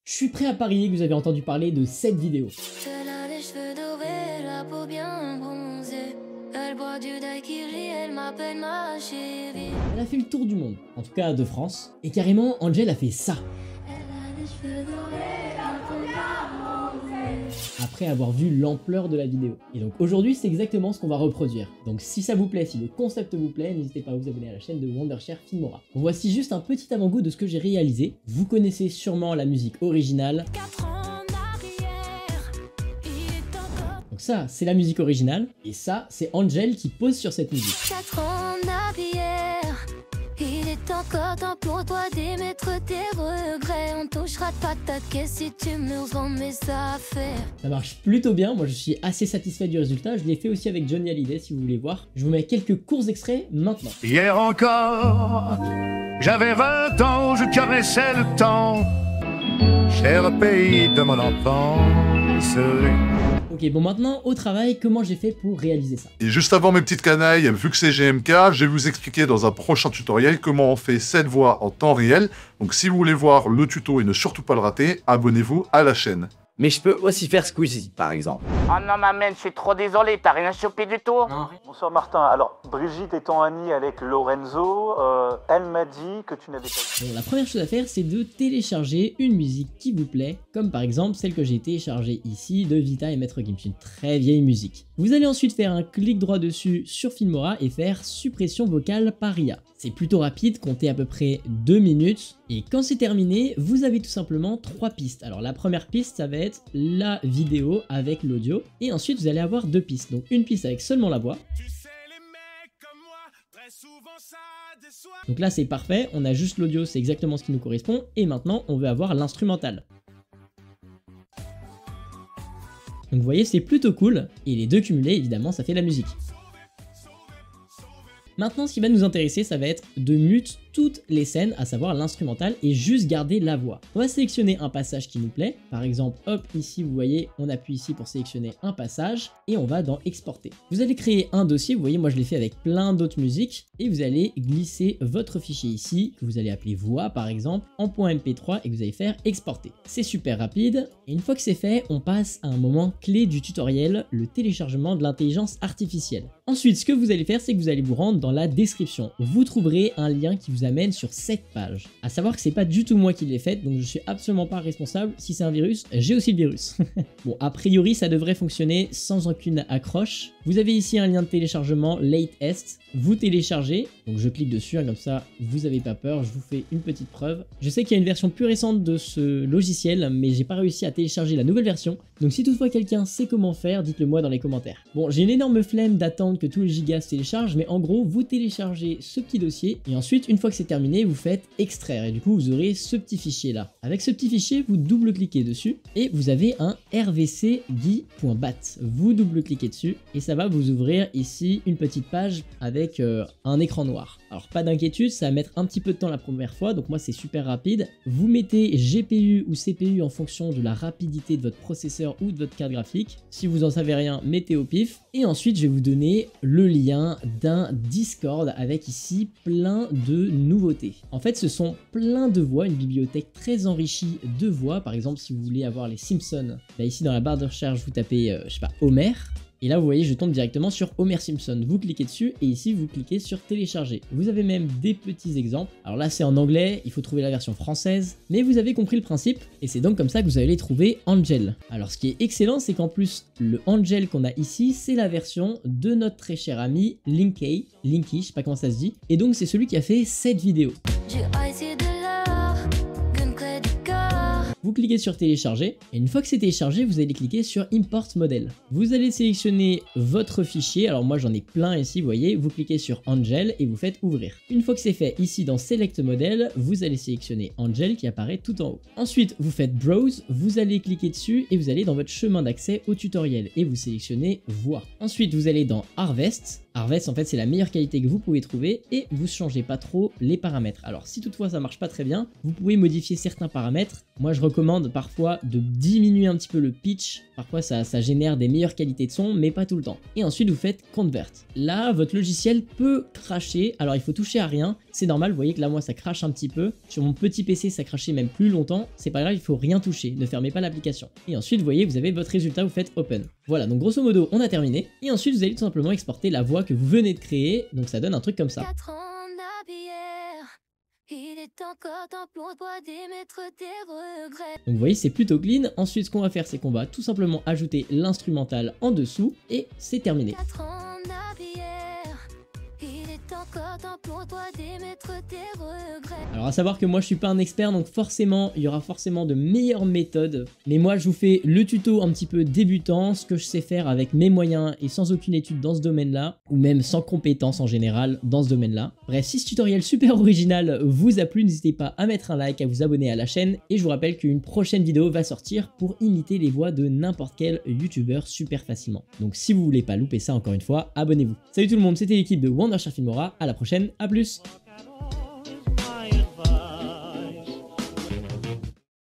Je suis prêt à parier que vous avez entendu parler de cette vidéo. Elle a les cheveux dorés, la peau bien bronzée. Elle boit du daiquiri, elle m'appelle ma chérie. Elle a fait le tour du monde, en tout cas de France, et carrément Angel a fait ça. Elle a les cheveux dorés, la peau bien bronzée. Après avoir vu l'ampleur de la vidéo. Et donc aujourd'hui c'est exactement ce qu'on va reproduire. Donc si ça vous plaît, si le concept vous plaît, n'hésitez pas à vous abonner à la chaîne de Wondershare Filmora. Voici juste un petit avant-goût de ce que j'ai réalisé. Vous connaissez sûrement la musique originale. 4 ans en arrière, il est encore. Donc ça c'est la musique originale, et ça c'est Angel qui pose sur cette musique. 4 ans en arrière, il est encore temps pour toi d'émettre tes regrets. On touchera de patate que si tu me rends mes affaires. Ça marche plutôt bien, moi je suis assez satisfait du résultat, je l'ai fait aussi avec Johnny Hallyday si vous voulez voir. Je vous mets quelques courts extraits maintenant. Hier encore, j'avais 20 ans, je caressais le temps, cher pays de mon enfance. Ok, bon maintenant au travail, comment j'ai fait pour réaliser ça? Et juste avant mes petites canailles, vu que c'est GMK, je vais vous expliquer dans un prochain tutoriel comment on fait cette voix en temps réel. Donc si vous voulez voir le tuto et ne surtout pas le rater, abonnez-vous à la chaîne. Mais je peux aussi faire Squeezie, par exemple. Oh non, ma mère, je suis trop désolé, t'as rien chopé du tout? Bonsoir Martin. Alors, Brigitte étant amie avec Lorenzo, elle m'a dit que tu n'avais pas... Bon, la première chose à faire, c'est de télécharger une musique qui vous plaît, comme par exemple celle que j'ai téléchargée ici de Vita et Maître Gims, une très vieille musique. Vous allez ensuite faire un clic droit dessus sur Filmora et faire suppression vocale par IA. C'est plutôt rapide, comptez à peu près 2 minutes, et quand c'est terminé, vous avez tout simplement 3 pistes. Alors la première piste, ça va être la vidéo avec l'audio, et ensuite vous allez avoir 2 pistes. Donc une piste avec seulement la voix. Donc là c'est parfait, on a juste l'audio, c'est exactement ce qui nous correspond, et maintenant on veut avoir l'instrumental. Donc vous voyez c'est plutôt cool, et les deux cumulés évidemment ça fait la musique. Maintenant, ce qui va nous intéresser, ça va être de mute toutes les scènes, à savoir l'instrumental, et juste garder la voix. On va sélectionner un passage qui nous plaît. Par exemple, hop, ici, vous voyez, on appuie ici pour sélectionner un passage, et on va dans exporter. Vous allez créer un dossier, vous voyez, moi je l'ai fait avec plein d'autres musiques, et vous allez glisser votre fichier ici, que vous allez appeler voix par exemple, en .mp3, et que vous allez faire exporter. C'est super rapide, et une fois que c'est fait, on passe à un moment clé du tutoriel, le téléchargement de l'intelligence artificielle. Ensuite, ce que vous allez faire, c'est que vous allez vous rendre dans la description. Vous trouverez un lien qui vous amène sur cette page. À savoir que c'est pas du tout moi qui l'ai faite, donc je suis absolument pas responsable. Si c'est un virus, j'ai aussi le virus. Bon, a priori, ça devrait fonctionner sans aucune accroche. Vous avez ici un lien de téléchargement latest. Vous téléchargez, donc je clique dessus, hein, comme ça vous avez pas peur, je vous fais une petite preuve. Je sais qu'il y a une version plus récente de ce logiciel, mais j'ai pas réussi à télécharger la nouvelle version. Donc si toutefois quelqu'un sait comment faire, dites-le moi dans les commentaires. Bon, j'ai une énorme flemme d'attendre que tous les gigas se téléchargent, mais en gros, vous téléchargez ce petit dossier, et ensuite, une fois que c'est terminé, vous faites extraire, et du coup, vous aurez ce petit fichier là. Avec ce petit fichier, vous double-cliquez dessus, et vous avez un rvcgui.bat. Vous double-cliquez dessus, et ça va vous ouvrir ici une petite page avec un écran noir. Alors pas d'inquiétude, ça va mettre un petit peu de temps la première fois, donc moi c'est super rapide. Vous mettez GPU ou CPU en fonction de la rapidité de votre processeur ou de votre carte graphique. Si vous en savez rien, mettez au pif. Et ensuite je vais vous donner le lien d'un Discord avec ici plein de nouveautés. En fait ce sont plein de voix, une bibliothèque très enrichie de voix. Par exemple si vous voulez avoir les Simpsons, là ici dans la barre de recherche vous tapez je sais pas Homer. Et là, vous voyez, je tombe directement sur Homer Simpson. Vous cliquez dessus et ici, vous cliquez sur télécharger. Vous avez même des petits exemples. Alors là, c'est en anglais, il faut trouver la version française. Mais vous avez compris le principe et c'est donc comme ça que vous allez trouver Angel. Alors, ce qui est excellent, c'est qu'en plus, le Angel qu'on a ici, c'est la version de notre très cher ami Linky, je sais pas comment ça se dit. Et donc, c'est celui qui a fait cette vidéo. Vous cliquez sur télécharger et une fois que c'est téléchargé, vous allez cliquer sur import model. Vous allez sélectionner votre fichier, alors moi j'en ai plein ici, vous voyez, vous cliquez sur Angel et vous faites ouvrir. Une fois que c'est fait, ici dans select model, vous allez sélectionner Angel qui apparaît tout en haut. Ensuite, vous faites browse, vous allez cliquer dessus et vous allez dans votre chemin d'accès au tutoriel et vous sélectionnez voix. Ensuite, vous allez dans harvest Harvest en fait c'est la meilleure qualité que vous pouvez trouver et vous changez pas trop les paramètres. Alors si toutefois ça marche pas très bien, vous pouvez modifier certains paramètres. Moi je recommande parfois de diminuer un petit peu le pitch, parfois ça génère des meilleures qualités de son mais pas tout le temps. Et ensuite vous faites Convert. Là votre logiciel peut cracher, alors il faut toucher à rien, c'est normal, vous voyez que là moi ça crache un petit peu. Sur mon petit PC ça crachait même plus longtemps, c'est pas grave, il faut rien toucher, ne fermez pas l'application. Et ensuite vous voyez vous avez votre résultat, vous faites Open. Voilà donc grosso modo on a terminé et ensuite vous allez tout simplement exporter la voix que vous venez de créer, donc ça donne un truc comme ça. 4 ans en arrière, il est encore temps pour toi d'émettre tes regrets. Donc vous voyez c'est plutôt clean, ensuite ce qu'on va faire c'est qu'on va tout simplement ajouter l'instrumental en dessous et c'est terminé. 4 ans en arrière, il est encore temps pour toi d'émettre tes regrets. Alors à savoir que moi je suis pas un expert donc forcément il y aura forcément de meilleures méthodes, mais moi je vous fais le tuto un petit peu débutant, ce que je sais faire avec mes moyens et sans aucune étude dans ce domaine là, ou même sans compétences en général dans ce domaine là. Bref, si ce tutoriel super original vous a plu, n'hésitez pas à mettre un like, à vous abonner à la chaîne et je vous rappelle qu'une prochaine vidéo va sortir pour imiter les voix de n'importe quel youtubeur super facilement. Donc si vous voulez pas louper ça encore une fois, abonnez-vous. Salut tout le monde, c'était l'équipe de Wondershare Filmora, à la prochaine, à plus.